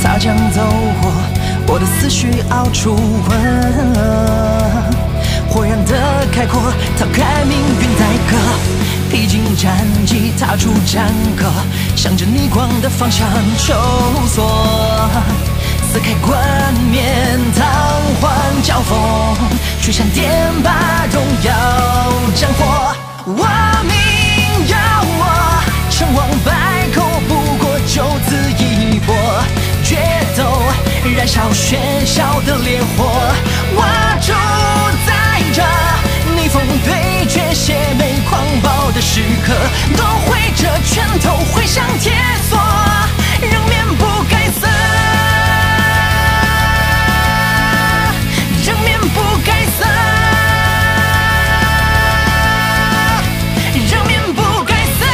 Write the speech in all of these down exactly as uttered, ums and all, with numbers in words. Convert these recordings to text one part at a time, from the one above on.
擦枪走火，我的思绪熬出魂。火焰的开阔，逃开命运宰割，披荆斩棘，踏出战歌，向着逆光的方向求索。撕开冠冕，堂皇交锋，去闪电把荣耀斩获。我命由我，成王败寇，不过就此一搏。决斗，燃烧喧嚣的烈火，我主宰着逆风对决，血泪狂暴的时刻，都挥着拳头挥向铁索，仍面不改色。仍面不改色，仍面不改色，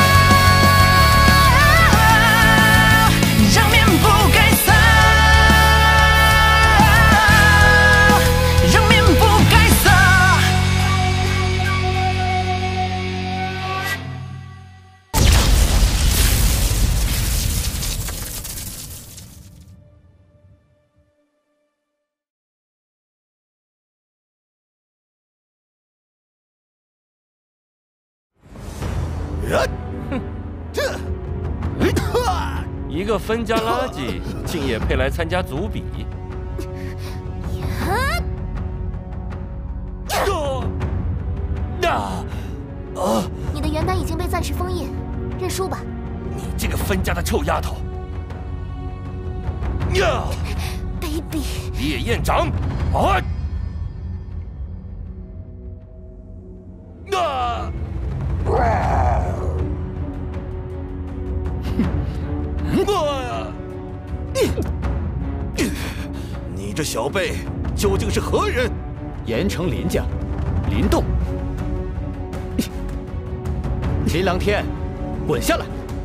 仍面不改色，仍面不改色。 一个分家垃圾，竟也配来参加组比？ 你的原单已经被暂时封印，认输吧。 你这个分家的臭丫头！ baby， 烈焰掌！啊！啊！ 你这小辈究竟是何人？ 盐城林家，林动。林琅天，滚下来！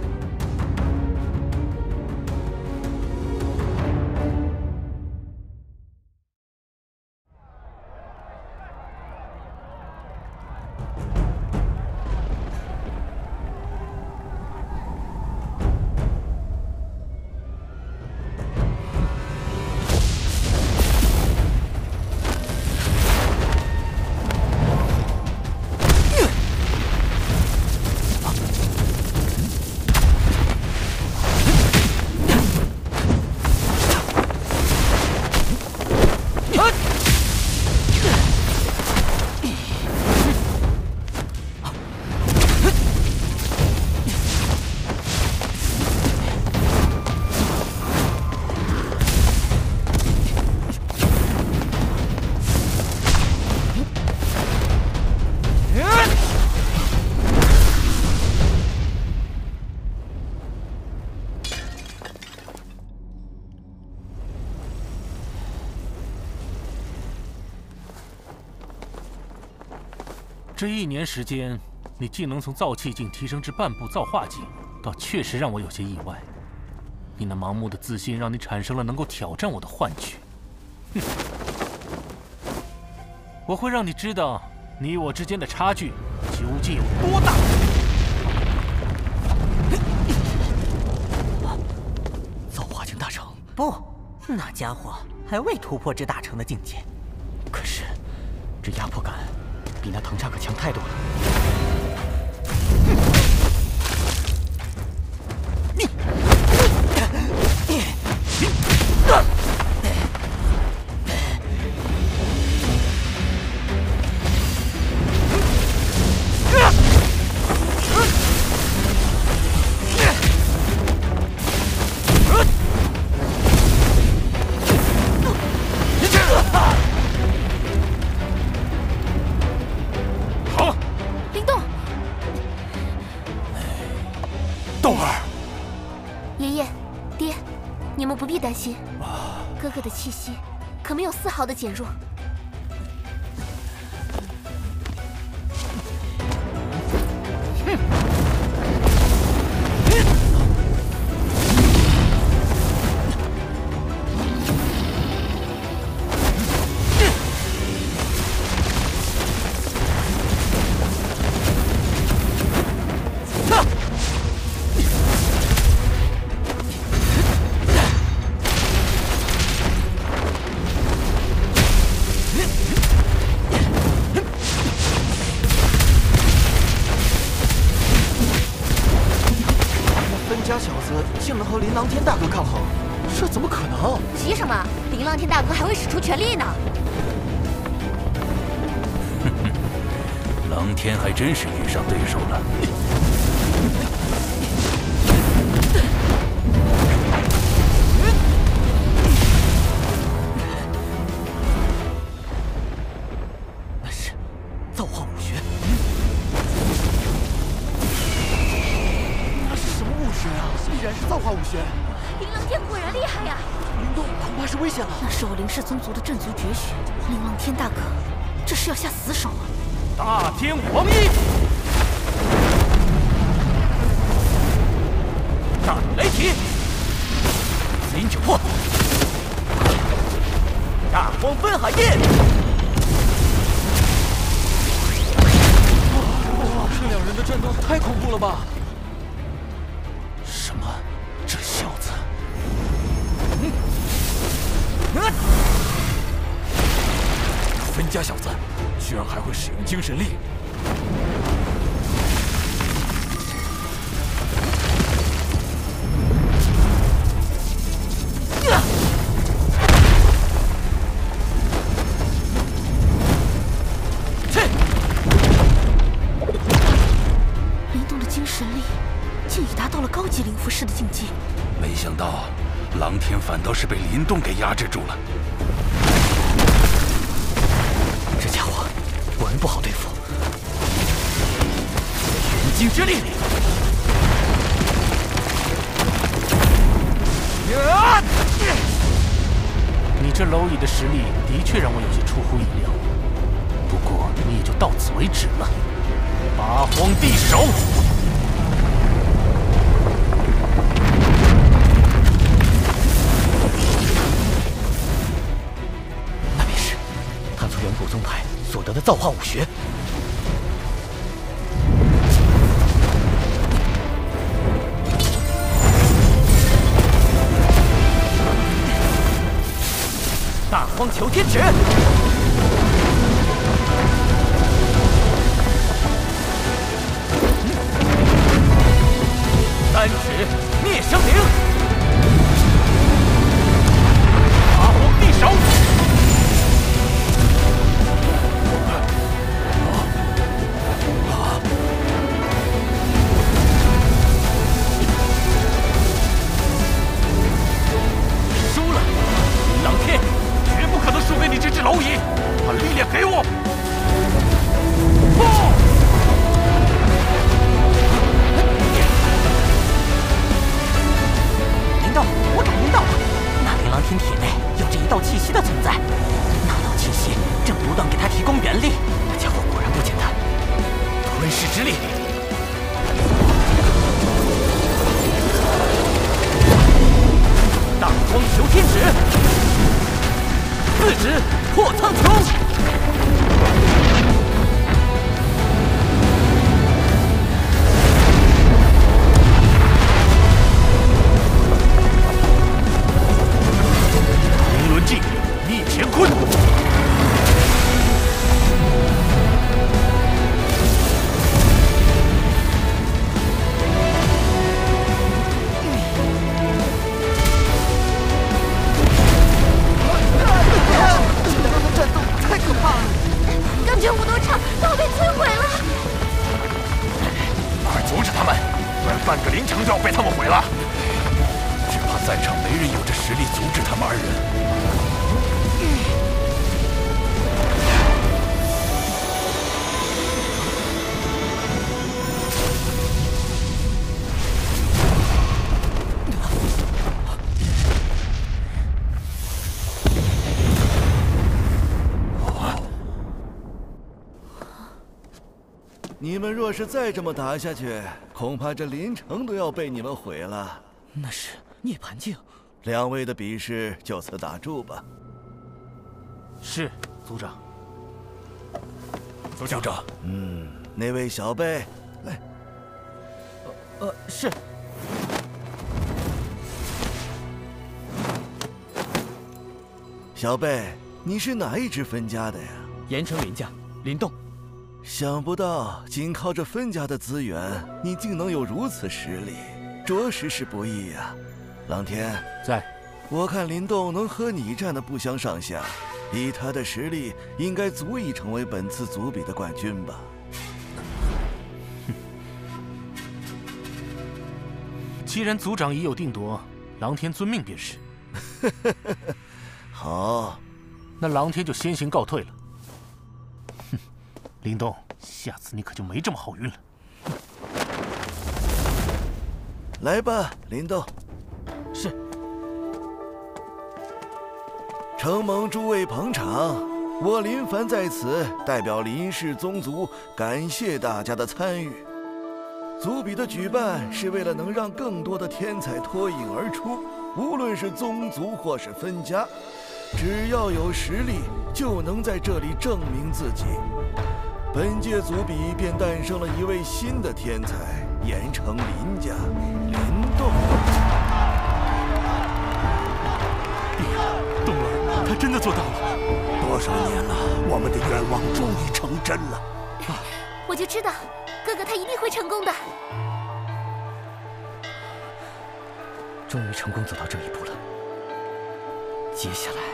这一年时间，你既能从造气境提升至半步造化境，倒确实让我有些意外。你那盲目的自信，让你产生了能够挑战我的幻觉。哼！我会让你知道，你我之间的差距究竟有多大。 造化境大成？不，那家伙还未突破至大成的境界。可是，这压迫感。 比那藤叉可强太多了。 担心，哥哥的气息可没有丝毫的减弱。 竟能和琳琅天大哥抗衡，这怎么可能？ 急什么？琳琅天大哥还会使出全力呢。 哼哼，狼天还真是遇上对手了。 那是造化武学。 那是什么武学啊？必然是造化武学。 琳琅天果然厉害呀！ 灵动恐怕是危险了。 那是我灵氏宗族的镇族绝学，琳琅天大哥，这是要下死手啊！ 大天王一，大雷霆，紫银九破，大荒分海印。 哇，这两人的战斗太恐怖了吧！ 什么？这小子， 嗯， 啊！ 分家小子，居然还会使用精神力！ 呀！ 去！灵动的精神力竟已达到了高级灵符师的境界。 没想到，狼天反倒是被林动给压制住了。 这家伙果然不好对付。 元精之力！呀！你这蝼蚁的实力的确让我有些出乎意料，不过你也就到此为止了。八荒地手！ 那便是他从远古宗派所得的造化武学。 大荒求天指，三指灭生灵，八荒地手，输了，狼天。不可能输给你这只蝼蚁！把力量给我！不！ 灵动，我感应到了，那琳琅天体内有着一道气息的存在，那道气息正不断给他提供元力。那家伙果然不简单， 吞噬之力！大荒求天指！四指破苍穹，灵轮镜逆乾坤， 感觉武斗场都要被摧毁了！ 快阻止他们，不然半个灵城都要被他们毁了。只怕在场没人有这实力阻止他们二人。 你们若是再这么打下去，恐怕这林城都要被你们毁了。 那是涅槃境。 两位的比试就此打住吧。 是，族长。 族长， 嗯，那位小辈，来。 呃，呃，是。 小辈，你是哪一支分家的呀？ 盐城林家，林动。 想不到，仅靠着分家的资源，你竟能有如此实力。 着实是不易呀。狼天在， 我看林动能和你战得不相上下，以他的实力，应该足以成为本次族比的冠军吧。 既然族长已有定夺，狼天遵命便是。 好， 那狼天就先行告退了。哼，林动，下次你可就没这么好运了。 来吧，林动。 是。 承蒙诸位捧场，我林凡在此代表林氏宗族感谢大家的参与。族比的举办是为了能让更多的天才脱颖而出，无论是宗族或是分家，只要有实力就能在这里证明自己。本届族比便诞生了一位新的天才，盐城林家林动。 动儿，他真的做到了！ 多少年了，我们的愿望终于成真了。 我就知道，哥哥他一定会成功的。 终于成功走到这一步了，接下来，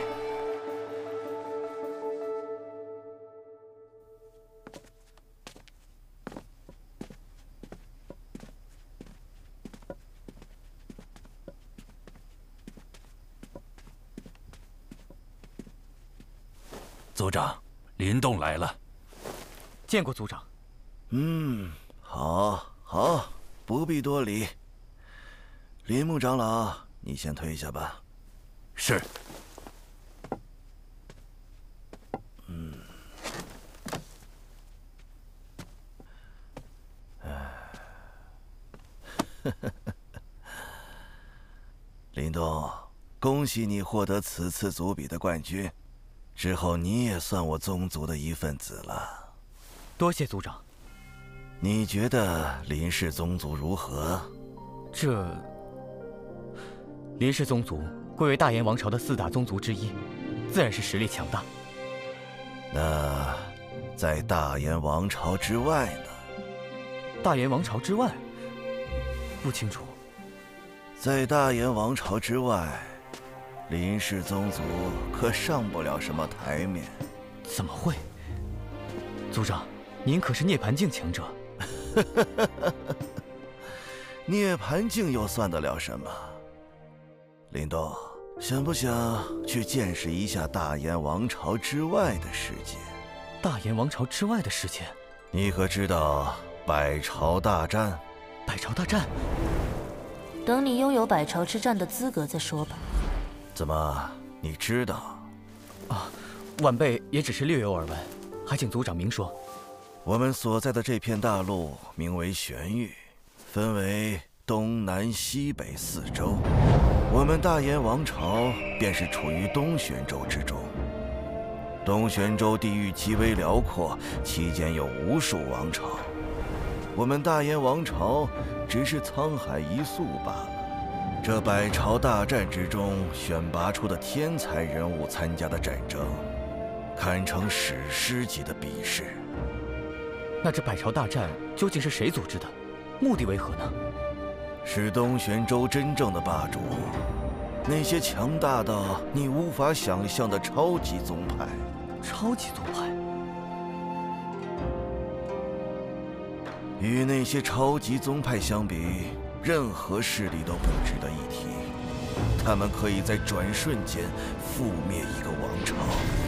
族长，林动来了。 见过族长。 嗯，好，好，不必多礼。林木长老，你先退下吧。 是。 嗯。林动，恭喜你获得此次族比的冠军，之后你也算我宗族的一份子了。 多谢族长。 你觉得林氏宗族如何？ 这林氏宗族贵为大炎王朝的四大宗族之一，自然是实力强大。 那在大炎王朝之外呢？ 大炎王朝之外？不清楚。 在大炎王朝之外，林氏宗族可上不了什么台面。 怎么会？族长，您可是涅槃境强者。 涅槃境又算得了什么？林动，想不想去见识一下大炎王朝之外的世界？ 大炎王朝之外的世界？ 你可知道百朝大战？ 百朝大战？ 等你拥有百朝之战的资格再说吧。 怎么，你知道？ 啊，晚辈也只是略有耳闻，还请族长明说。 我们所在的这片大陆名为玄域，分为东南西北四州。我们大炎王朝便是处于东玄州之中。东玄州地域极为辽阔，其间有无数王朝。我们大炎王朝只是沧海一粟罢了。这百朝大战之中选拔出的天才人物参加的战争，堪称史诗级的比试。 那这百朝大战究竟是谁组织的？目的为何呢？ 是东玄州真正的霸主，那些强大到你无法想象的超级宗派。 超级宗派？ 与那些超级宗派相比，任何势力都不值得一提。他们可以在转瞬间覆灭一个王朝。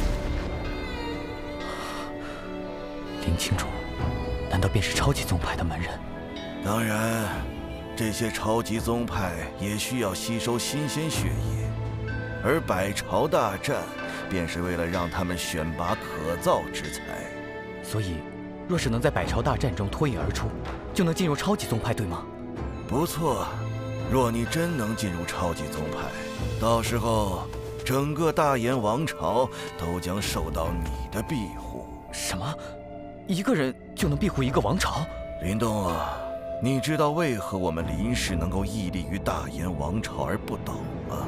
林清楚，难道便是超级宗派的门人？ 当然，这些超级宗派也需要吸收新鲜血液，而百朝大战便是为了让他们选拔可造之才。 所以，若是能在百朝大战中脱颖而出，就能进入超级宗派，对吗？ 不错，若你真能进入超级宗派，到时候整个大炎王朝都将受到你的庇护。 什么？一个人就能庇护一个王朝？ 林动啊，你知道为何我们林氏能够屹立于大炎王朝而不倒吗？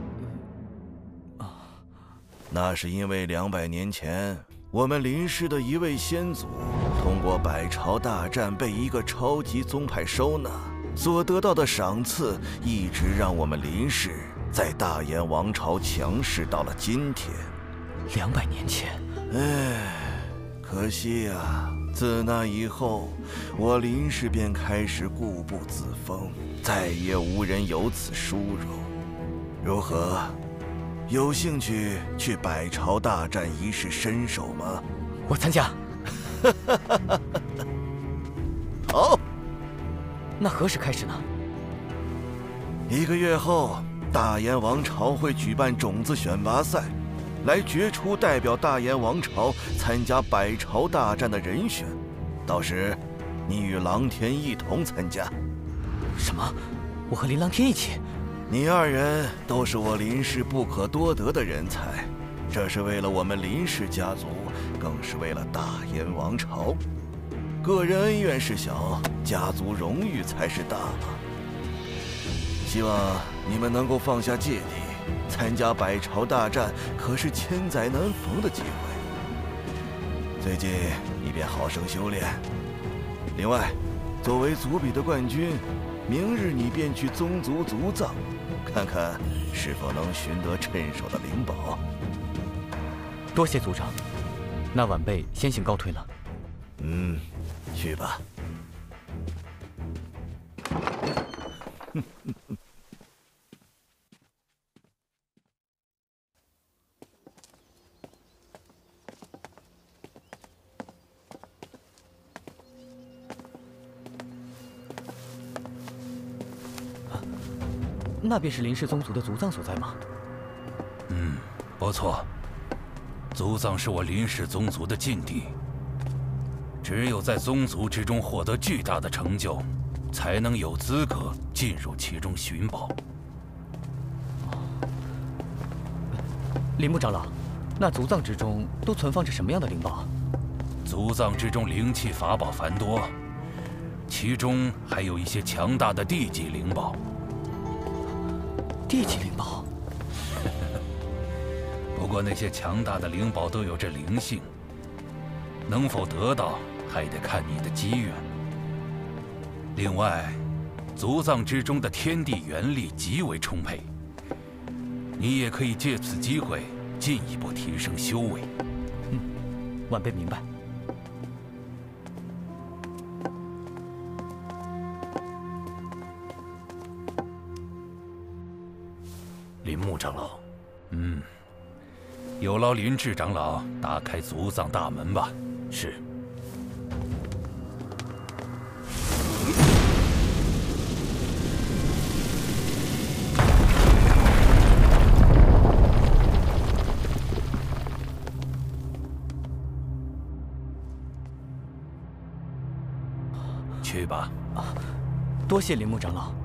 啊，那是因为两百年前，我们林氏的一位先祖通过百朝大战被一个超级宗派收纳， 所得到的赏赐，一直让我们林氏在大燕王朝强势到了今天。 两百年前， 唉，可惜呀、啊，自那以后，我林氏便开始固步自封，再也无人有此殊荣。如何？有兴趣去百朝大战一试身手吗？ 我参加。 好， 那何时开始呢？ 一个月后，大燕王朝会举办种子选拔赛，来决出代表大燕王朝参加百朝大战的人选。到时，你与狼天一同参加。 什么？我和林狼天一起？ 你二人都是我林氏不可多得的人才，这是为了我们林氏家族，更是为了大燕王朝。个人恩怨是小，家族荣誉才是大嘛。希望你们能够放下芥蒂，参加百朝大战可是千载难逢的机会。最近你便好生修炼。另外，作为族比的冠军，明日你便去宗族族葬，看看是否能寻得趁手的灵宝。 多谢族长，那晚辈先行告退了。 嗯，去吧。 那便是林氏宗族的族葬所在吗？ 嗯，不错。族葬是我林氏宗族的禁地，只有在宗族之中获得巨大的成就，才能有资格进入其中寻宝。 林木长老，那族葬之中都存放着什么样的灵宝？ 族葬之中灵气法宝繁多，其中还有一些强大的地级灵宝。 地级灵宝。 不过那些强大的灵宝都有着灵性，能否得到还得看你的机缘。另外，族葬之中的天地元力极为充沛，你也可以借此机会进一步提升修为。 嗯，晚辈明白。 林木长老，嗯，有劳林志长老打开族葬大门吧。是。去吧。 啊，多谢林木长老。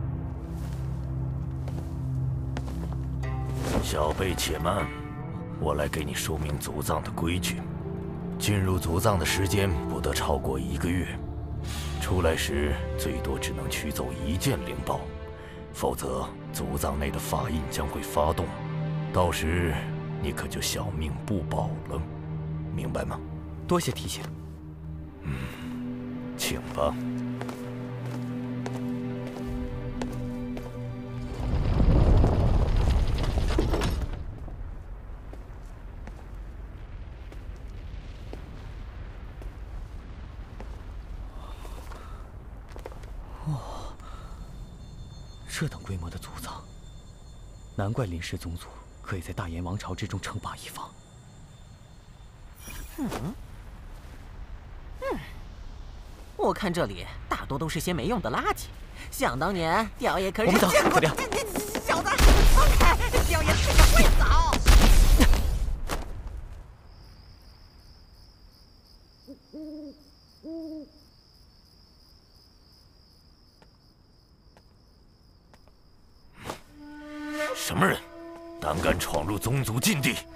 小辈且慢，我来给你说明族葬的规矩。进入族葬的时间不得超过一个月，出来时最多只能取走一件灵宝，否则族葬内的法印将会发动，到时你可就小命不保了，明白吗？ 多谢提醒。 嗯，请吧。 这等规模的族葬，难怪林氏宗族可以在大燕王朝之中称霸一方。 嗯，嗯，我看这里大多都是些没用的垃圾。想当年，雕爷可是我们走， 见过。 快点！ 小子，放开！雕爷是个会早。 什么人，胆敢闯入宗族禁地？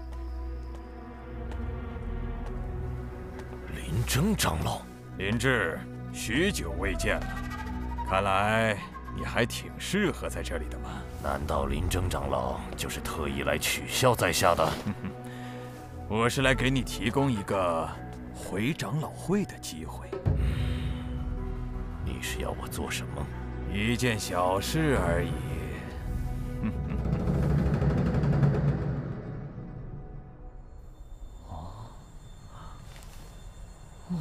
林征长老， 林志，许久未见了，看来你还挺适合在这里的嘛。 难道林征长老就是特意来取笑在下的？ 我是来给你提供一个回长老会的机会。 你是要我做什么？ 一件小事而已。哼哼。 哦，哇，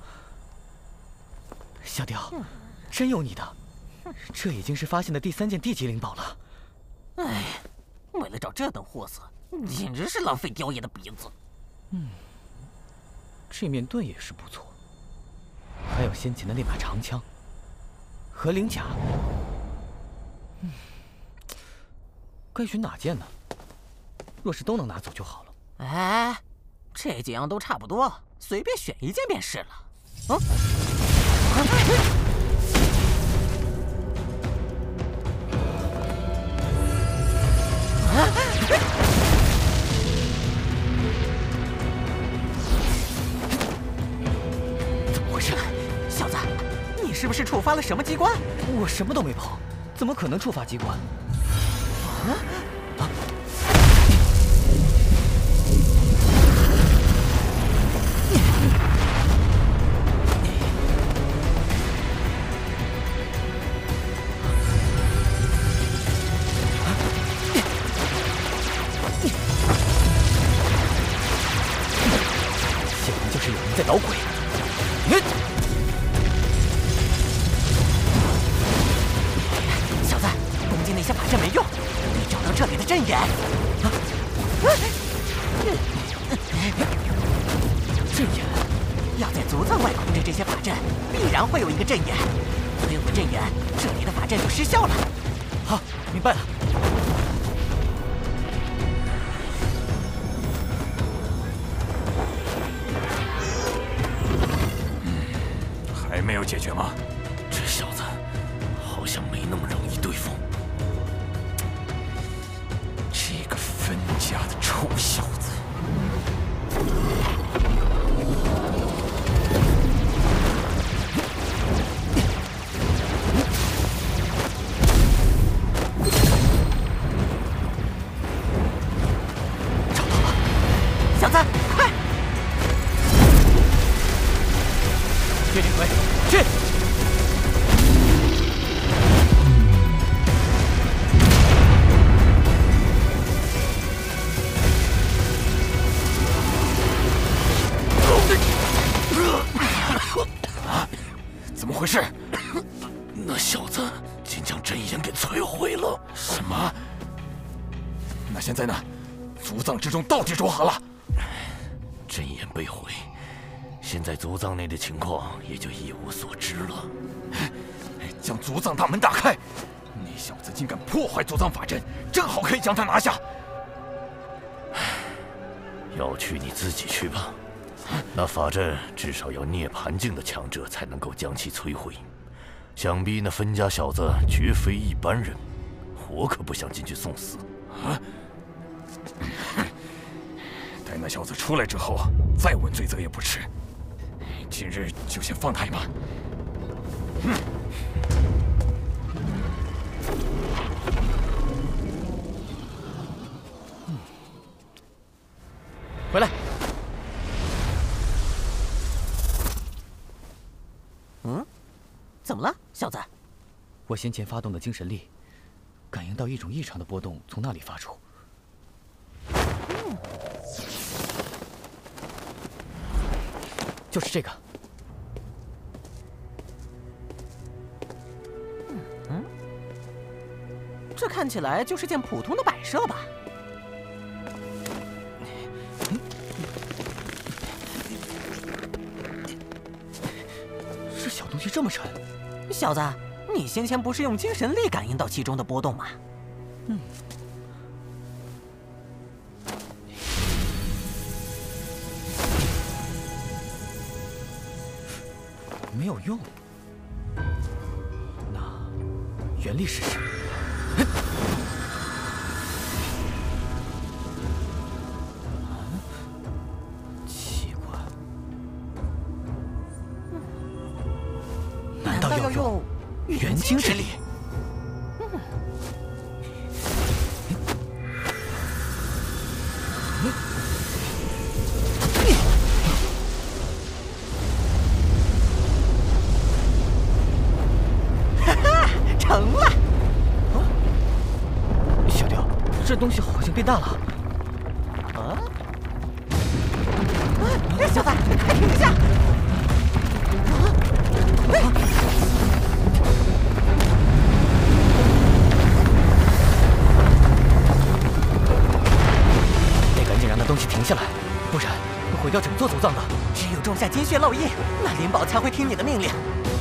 小雕，真有你的！这已经是发现的第三件地级灵宝了。 哎，为了找这等货色，简直是浪费雕爷的鼻子。 嗯，这面盾也是不错，还有先前的那把长枪和灵甲。嗯，该选哪件呢？若是都能拿走就好了。 哎，这几样都差不多，随便选一件便是了。嗯。啊！怎么回事？小子，你是不是触发了什么机关？ 我什么都没碰，怎么可能触发机关？啊！啊！显然就是有人在捣鬼。嗯。小子，攻击那些法阵没用，你找到这里的阵眼。啊！阵眼要在族藏外控制这些法阵，必然会有一个阵眼。摧毁阵眼，这里的法阵就失效了。好，明白了。 还没有解决吗？ 这小子好像没那么容易对付。 这个分家的臭小子！ 找到了，小子，快！ 岳灵魁，去！ 怎么回事？ 那小子竟将阵眼给摧毁了。 什么？那现在呢？族藏之中到底如何了？ 阵眼被毁，现在族藏内的情况也就一无所知了。 将族藏大门打开！那小子竟敢破坏族藏法阵，正好可以将他拿下。 要去你自己去吧。那法阵至少要涅槃境的强者才能够将其摧毁，想必那分家小子绝非一般人，我可不想进去送死。 啊！待那小子出来之后，再问罪责也不迟。今日就先放他一马。嗯。 回来。 嗯，怎么了，小子？ 我先前发动的精神力，感应到一种异常的波动从那里发出。 嗯， 就是这个。 嗯，这看起来就是件普通的摆设吧？ 这小东西这么沉， 小子，你先前不是用精神力感应到其中的波动吗？ 嗯。没有用，那原力试试。奇怪，难道要用元精之力？ 这东西好像变大了。 啊！哎，小子，快停下！啊！哎！ 得赶紧让那东西停下来，不然会毁掉整座族藏的。 只有种下金血烙印，那灵宝才会听你的命令。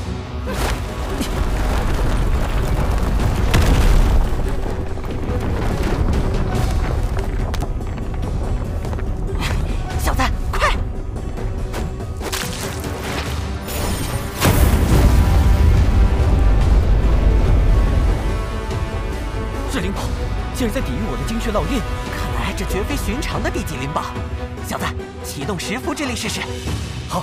竟然在抵御我的精血烙印， 看来这绝非寻常的地级灵宝。小子，启动十符之力试试。 好。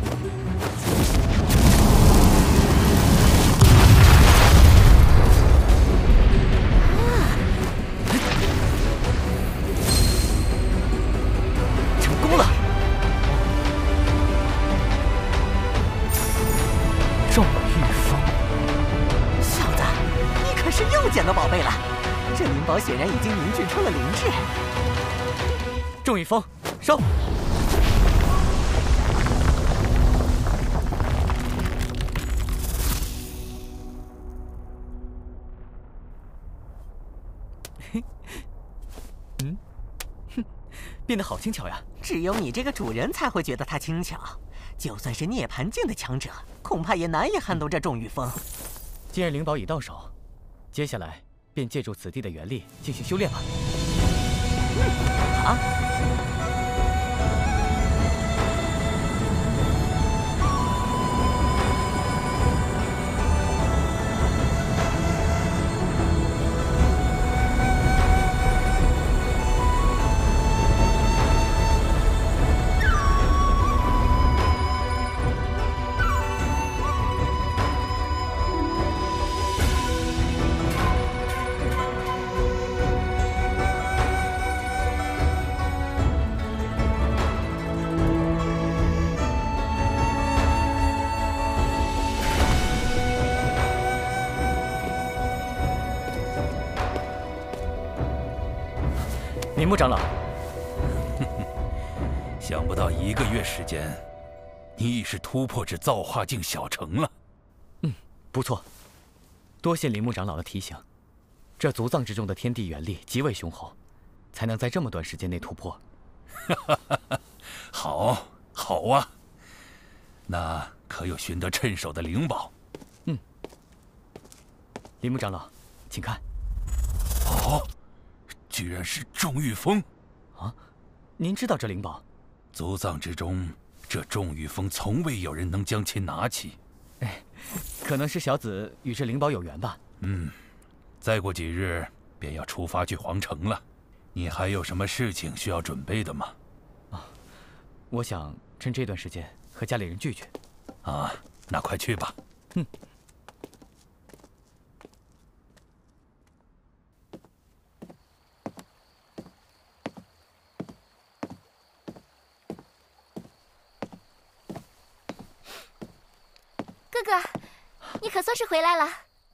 成功了！众御风， 小子，你可是又捡到宝贝了。 这灵宝显然已经凝聚出了灵智。 众御风，收！嗯，哼，变得好轻巧呀！ 只有你这个主人才会觉得它轻巧，就算是涅槃境的强者，恐怕也难以撼动这众御风。 既然灵宝已到手，接下来。 便借助此地的元力进行修炼吧。 嗯，好。 铃木长老， 想不到一个月时间，你已是突破至造化境小成了。 嗯，不错。多谢铃木长老的提醒。这族藏之中的天地元力极为雄厚，才能在这么短时间内突破。 好，好啊。那可有寻得趁手的灵宝？ 嗯。铃木长老，请看。 哦。 居然是众御风， 啊！您知道这灵宝？ 族藏之中，这众御风从未有人能将其拿起。 哎，可能是小子与这灵宝有缘吧。 嗯，再过几日便要出发去皇城了，你还有什么事情需要准备的吗？ 啊，我想趁这段时间和家里人聚聚。 啊，那快去吧。 嗯。 哥哥，你可算是回来了。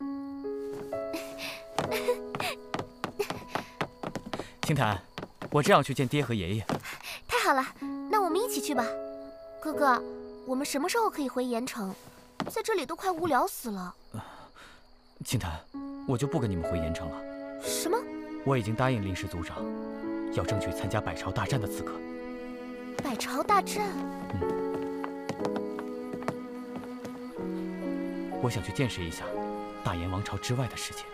青檀，我正要去见爹和爷爷。 太好了，那我们一起去吧。哥哥，我们什么时候可以回盐城？在这里都快无聊死了。 呃、青檀，我就不跟你们回盐城了。 什么？ 我已经答应临时族长，要争取参加百朝大战的资格。 百朝大战？ 嗯。 我想去见识一下大炎王朝之外的世界。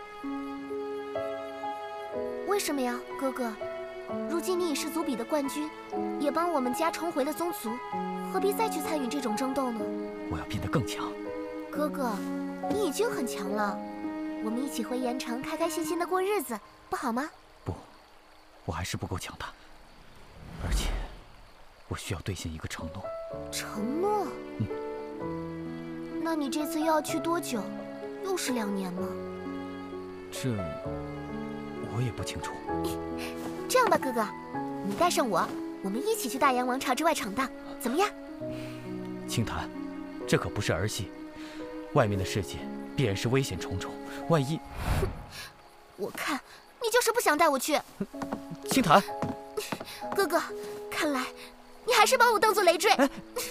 为什么呀，哥哥？如今你已是族比的冠军，也帮我们家重回了宗族，何必再去参与这种争斗呢？ 我要变得更强。 哥哥，你已经很强了，我们一起回盐城，开开心心的过日子，不好吗？ 不，我还是不够强大，而且我需要兑现一个承诺。 承诺？ 嗯。 那你这次又要去多久？又是两年吗？ 这我也不清楚。 这样吧，哥哥，你带上我，我们一起去大炎王朝之外闯荡，怎么样？ 青檀，这可不是儿戏，外面的世界必然是危险重重，万一…… 我看你就是不想带我去。 青檀， 哥哥，看来你还是把我当做累赘。哎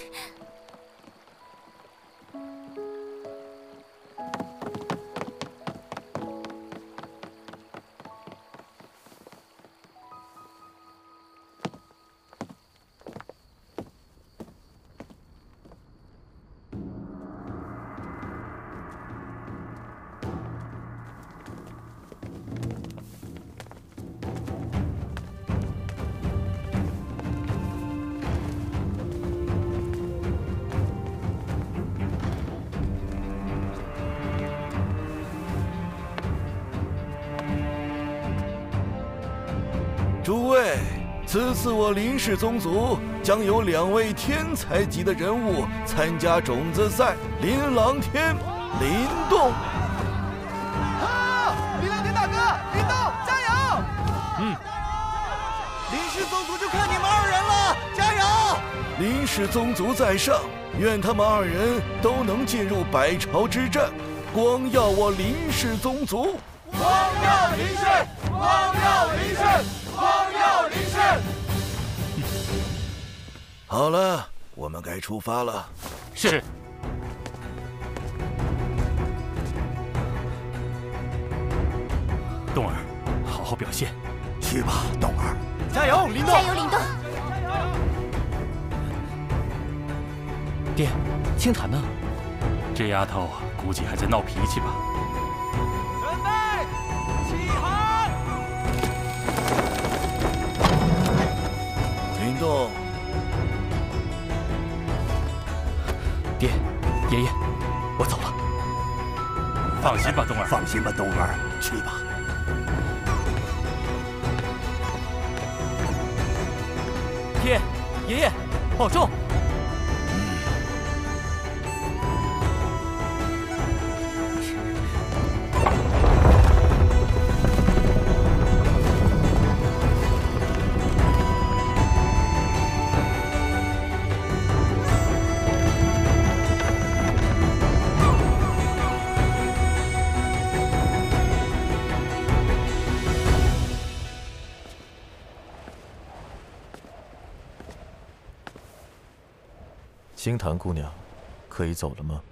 诸位，此次我林氏宗族将有两位天才级的人物参加种子赛，林狼天、林动。 好，林狼天大哥，林动，加油！ 嗯， 林氏宗族就看你们二人了，加油！ 林氏宗族在上，愿他们二人都能进入百朝之战，光耀我林氏宗族。 光耀林氏，光耀林氏。 光耀林氏。 好了，我们该出发了。 是。冬儿，好好表现。 去吧，冬儿。 加油，林动！ 加油，林动！ 爹，青檀呢？ 这丫头估计还在闹脾气吧。 准备，起航！ 林动， 爹，爷爷，我走了。 放心吧，冬儿。 放心吧，冬儿，去吧。 爹，爷爷，保重。 星檀姑娘，可以走了吗？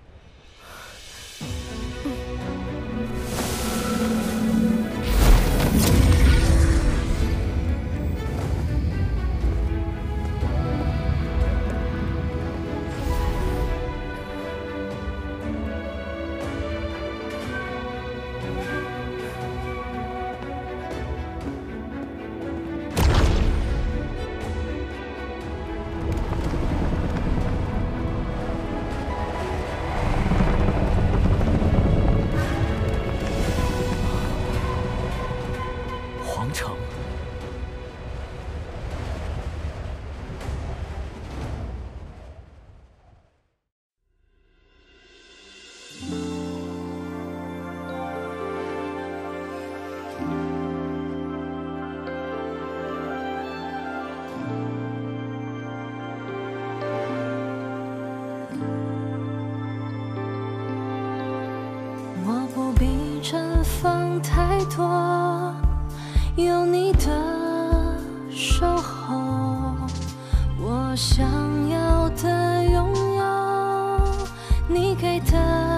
绽放太多，有你的守候，我想要的拥有，你给的。